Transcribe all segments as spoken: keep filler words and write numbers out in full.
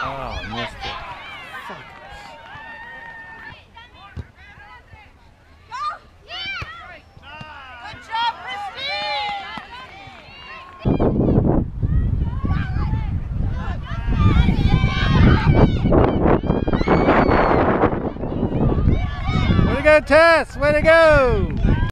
Oh, missed it. Good job, Christine! Way to go, Tess! Way to go!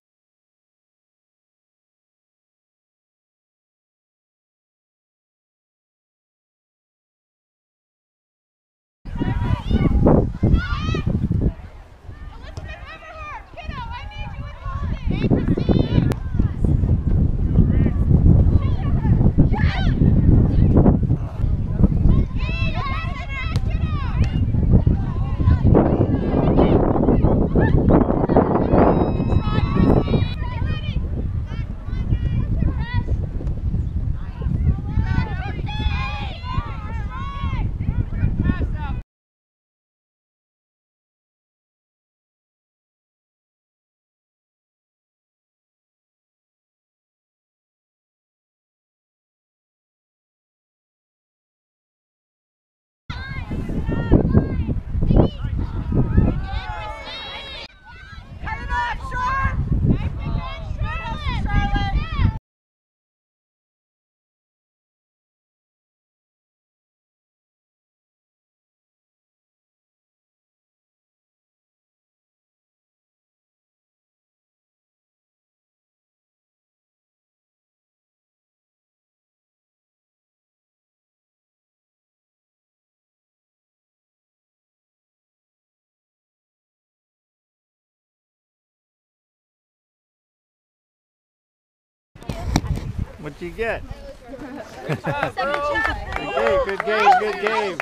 What'd you get? Good job, good game, good game.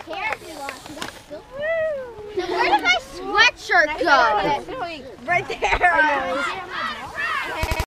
Where did my sweatshirt go? Right there.